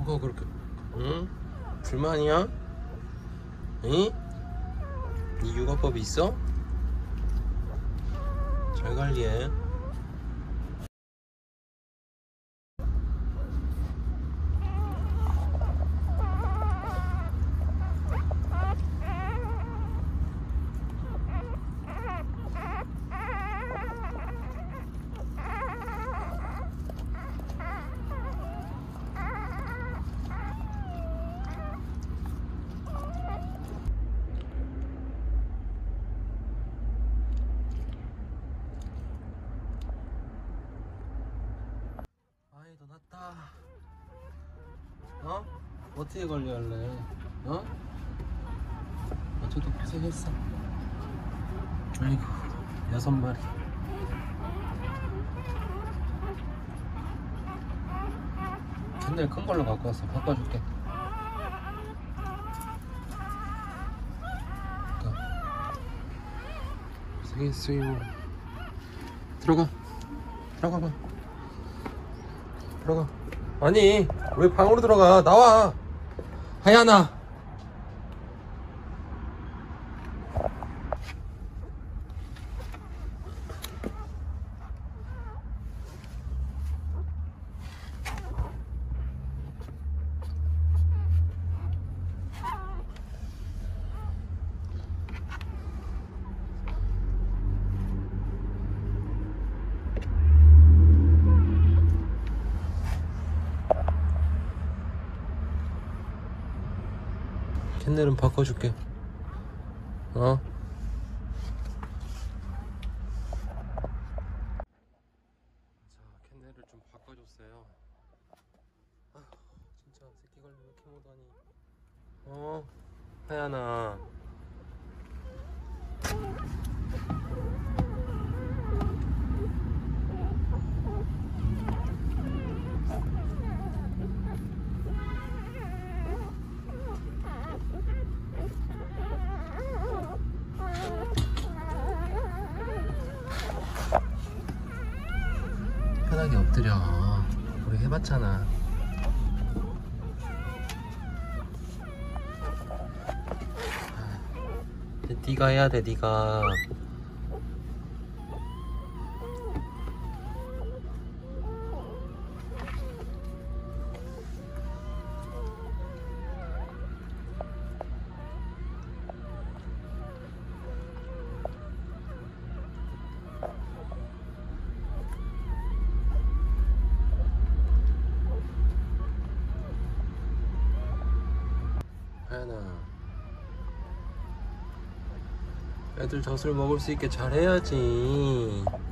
뭐가 그렇게, 응? 불만이야? 응? 네 육아법이 있어? 잘 관리해. 아이, 너 났다. 어? 어떻게 관리할래? 어? 어쩌다 고생했어. 아이고, 6마리. 캔넬 큰 걸로 갖고 왔어. 바꿔줄게. 고생했어요. 들어가. 들어가봐. 들어가. 아니, 왜 방으로 들어가? 나와. 하야나. 캔넬은 바꿔줄게. 어? 자, 캔넬을 좀 바꿔줬어요. 아, 진짜 새끼 관리 왜 이렇게 못하니? 어? 하야나. 편하게 엎드려. 우리 해봤잖아. 네가 해야 돼, 네가. 하연아, 애들 젖을 먹을 수 있게 잘 해야지.